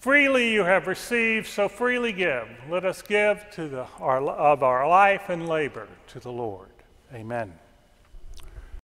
freely you have received, so freely give. Let us give of our life and labor to the Lord. Amen.